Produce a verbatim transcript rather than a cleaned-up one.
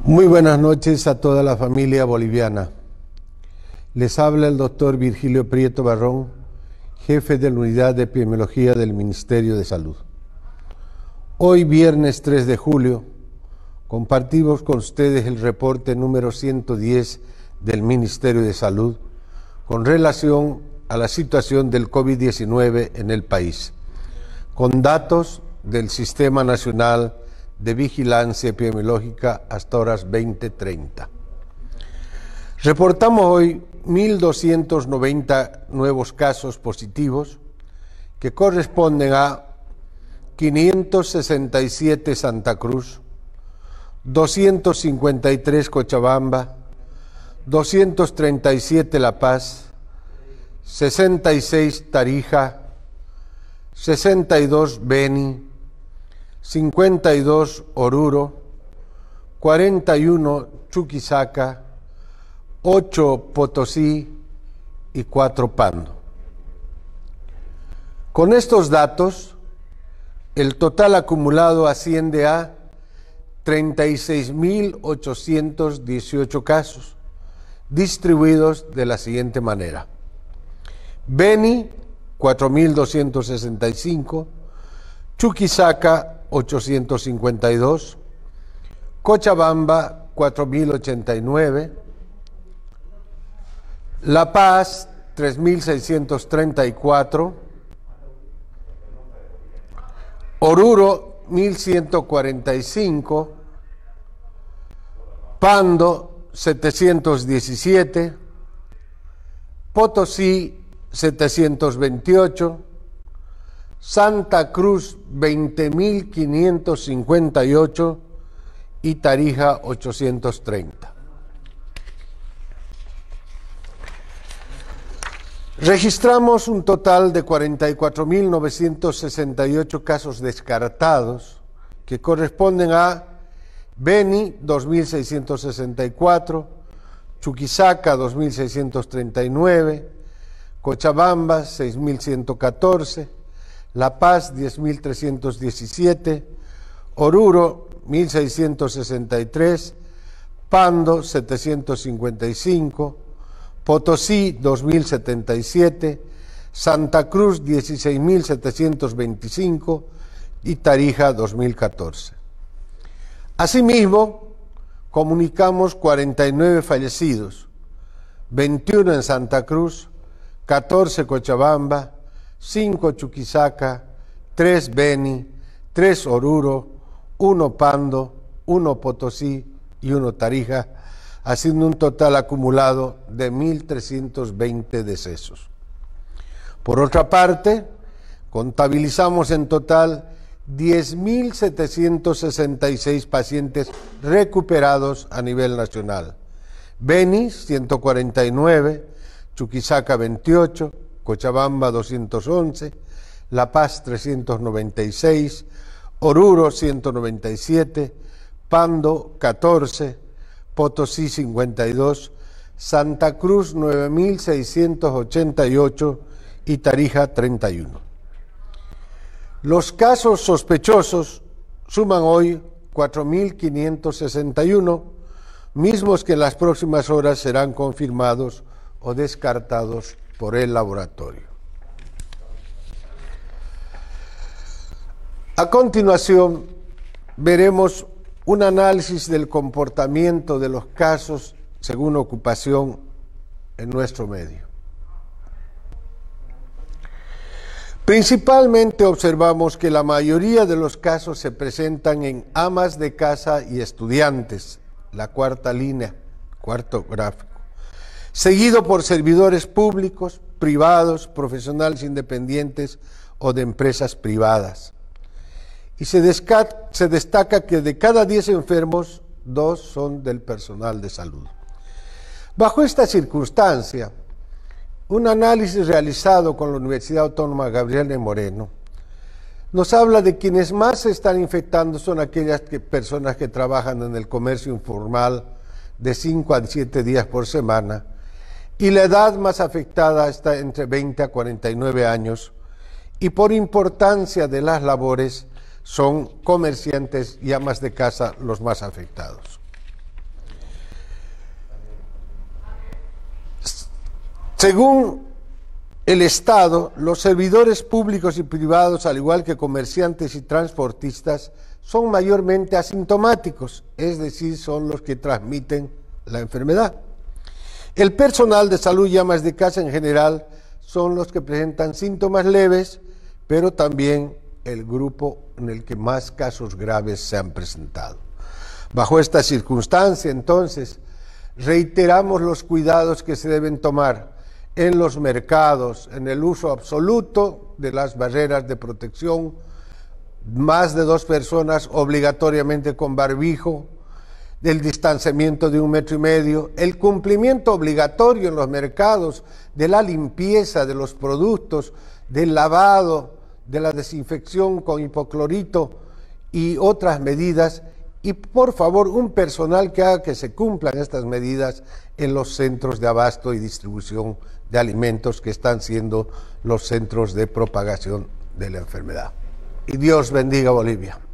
Muy buenas noches a toda la familia boliviana. Les habla el doctor Virgilio Prieto Barrón, jefe de la Unidad de Epidemiología del Ministerio de Salud. Hoy, viernes tres de julio, compartimos con ustedes el reporte número ciento diez del Ministerio de Salud con relación a la situación del COVID diecinueve en el país, con datos del Sistema Nacional de Vigilancia Epidemiológica hasta horas veinte treinta. Reportamos hoy mil doscientos noventa nuevos casos positivos que corresponden a quinientos sesenta y siete Santa Cruz, doscientos cincuenta y tres Cochabamba, doscientos treinta y siete La Paz, sesenta y seis Tarija, sesenta y dos Beni, cincuenta y dos Oruro, cuarenta y uno Chuquisaca, ocho Potosí y cuatro Pando. Con estos datos, el total acumulado asciende a treinta y seis mil ochocientos dieciocho casos, distribuidos de la siguiente manera: Beni, cuatro mil doscientos sesenta y cinco, Chuquisaca, ochocientos cincuenta y dos, Cochabamba, cuatro mil ochenta y nueve, La Paz, tres mil seiscientos treinta y cuatro, Oruro, mil ciento cuarenta y cinco, Pando, setecientos diecisiete, Potosí, setecientos veintiocho, Santa Cruz, veinte mil quinientos cincuenta y ocho y Tarija, ochocientos treinta. Registramos un total de cuarenta y cuatro mil novecientos sesenta y ocho casos descartados, que corresponden a Beni, dos mil seiscientos sesenta y cuatro, Chuquisaca, dos mil seiscientos treinta y nueve, Cochabamba, seis mil ciento catorce, La Paz, diez mil trescientos diecisiete, Oruro, mil seiscientos sesenta y tres, Pando, setecientos cincuenta y cinco, Potosí, dos mil setenta y siete, Santa Cruz, dieciséis mil setecientos veinticinco y Tarija, dos mil catorce. Asimismo, comunicamos cuarenta y nueve fallecidos, veintiuno en Santa Cruz, catorce Cochabamba, cinco Chuquisaca, tres Beni, tres Oruro, uno Pando, uno Potosí y uno Tarija, haciendo un total acumulado de mil trescientos veinte decesos. Por otra parte, contabilizamos en total diez mil setecientos sesenta y seis pacientes recuperados a nivel nacional. Beni, ciento cuarenta y nueve, Chuquisaca, veintiocho, Cochabamba, doscientos once, La Paz, trescientos noventa y seis, Oruro, ciento noventa y siete, Pando, catorce, Potosí, cincuenta y dos, Santa Cruz, nueve mil seiscientos ochenta y ocho y Tarija, treinta y uno. Los casos sospechosos suman hoy cuatro mil quinientos sesenta y uno, mismos que en las próximas horas serán confirmados o descartados por el laboratorio. A continuación, veremos un análisis del comportamiento de los casos según ocupación en nuestro medio. Principalmente observamos que la mayoría de los casos se presentan en amas de casa y estudiantes, la cuarta línea, cuarto gráfico, seguido por servidores públicos, privados, profesionales independientes o de empresas privadas. Y se, se destaca que de cada diez enfermos, dos son del personal de salud. Bajo esta circunstancia, un análisis realizado con la Universidad Autónoma Gabriel de Moreno nos habla de quienes más se están infectando son aquellas que, personas que trabajan en el comercio informal de cinco a siete días por semana, y la edad más afectada está entre veinte a cuarenta y nueve años, y por importancia de las labores son comerciantes y amas de casa los más afectados. Según el Estado, los servidores públicos y privados, al igual que comerciantes y transportistas, son mayormente asintomáticos, es decir, son los que transmiten la enfermedad. El personal de salud y amas de casa en general son los que presentan síntomas leves, pero también el grupo en el que más casos graves se han presentado. Bajo esta circunstancia, entonces, reiteramos los cuidados que se deben tomar en los mercados, en el uso absoluto de las barreras de protección, más de dos personas obligatoriamente con barbijo, del distanciamiento de un metro y medio, el cumplimiento obligatorio en los mercados de la limpieza de los productos, del lavado, de la desinfección con hipoclorito y otras medidas, y por favor un personal que haga que se cumplan estas medidas en los centros de abasto y distribución de alimentos que están siendo los centros de propagación de la enfermedad. Y Dios bendiga Bolivia.